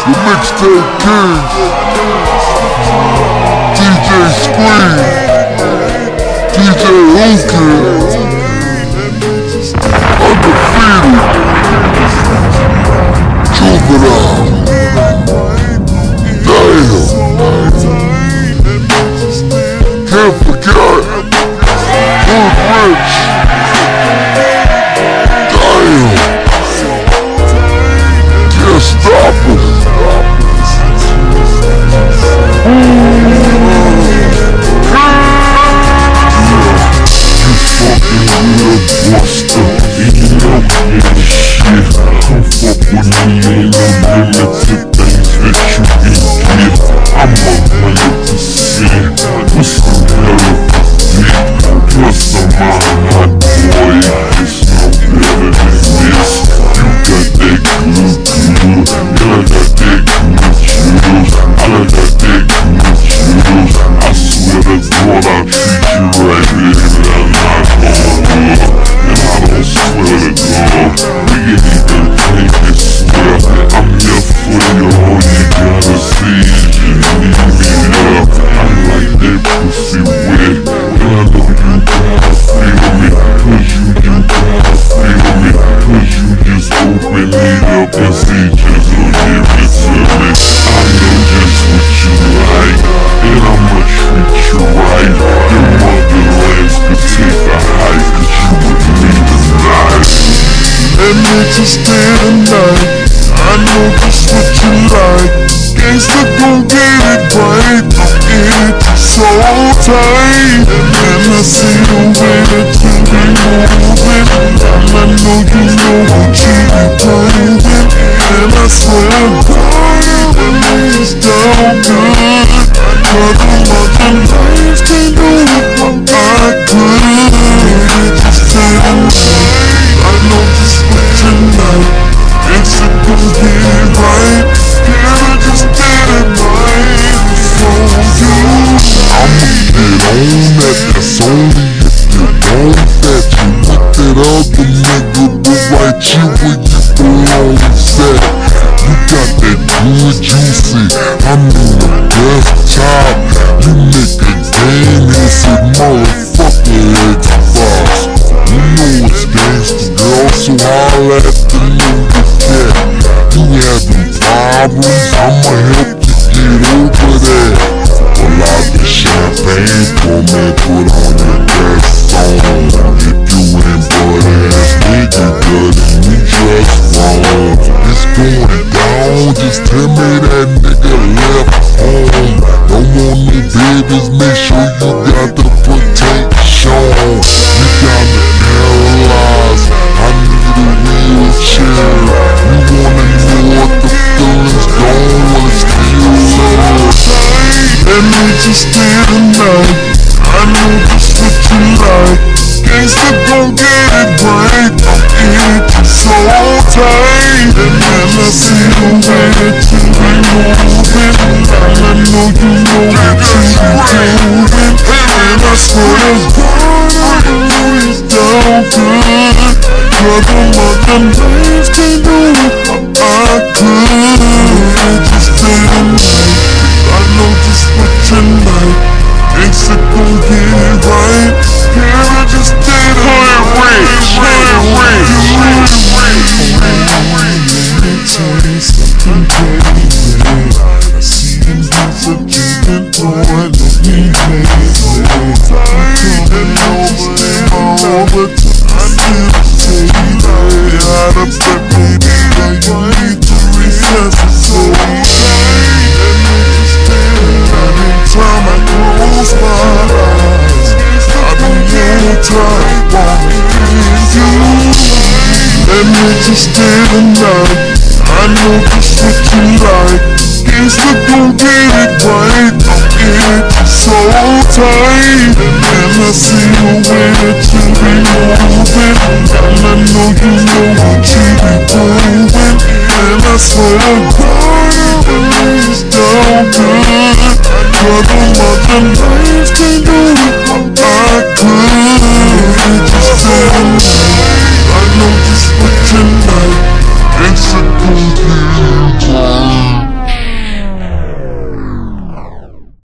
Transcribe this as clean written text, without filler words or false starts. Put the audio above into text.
The Mixtape King, DJ Scream, DJ Hookah, Undefeated, Juvenile, damn, can't forget, Hood Rich, damn, can't stop him. Buster, and you know that shit. Come fuck with me, ain't no limit to things that you can get. I'm 100%, what's the hell of a dick? Plus I'm a hot boy, it's no better than this. You got that good, and I got that good juice. I got that good juice. I swear to God I'll treat you right, baby, I'm not gonna do. Swear to God, we ain't even think it swear. I'm here for you, all you gotta see is you need me here. I like that pussy wet, and I know you gotta feel me, cause you gotta feel me, cause you just open it up and see just who give it to me. I know just what you like, and I'ma treat you right. Your mother legs could take a hike, cause you with me tonight. And we just stay tonight. I know just what you like. Gangsta gon' get it right. It's so tight. And I see the way that you be moving, and I know you know what you be doing. And I swear to God, everything's down good. Mother lives can't do it like I could. We just stay tonight. I know just what you like. It's a gon' get it right. Yeah, I just did it right. So you, I'ma get on that. That's only if you want that. You want that other nigga, but right you where you belong at. You got that good juicy, I mean the best top. You nigga game is a motherfucker Xbox. You know it's gangsta, girl, so holla at the nigga cat. You having problems, I'ma help you get over that. Pull out the champagne for me, put on your best song. If you ain't butt ass nigga, girl, then you just wrong. It's going down, just tell me that nigga left home. Don't want no babies, make sure you got the protection. You got me paralyzed, I need a wheelchair. You wanna know what the feelings don't wanna steal love. And we just stay tonight. I know just what you like. Gangsta gon' get it right. It's so tight. And then I see the way that you be moving, and I know you know what you be doing. And I swear to God, everything's down good. Brother, lives can't do it like I could. We just stay tonight. I know just what you like. Gangsta gon' get it right. Yeah, I just did it right. Let me tell you something, baby. I see the moves that you've been doing. Let me make it clear. I'm coming over to I need to say that out of the baby that you need to resuscitate. Anytime I close my eyes, I don't know time wanting you. Let me just stay tonight. I know just what you like. Gangsta gon' get it right. It's so tight. And I see the way that you be moving, and I know you know what you be doing. And I swear to God, everything's down good.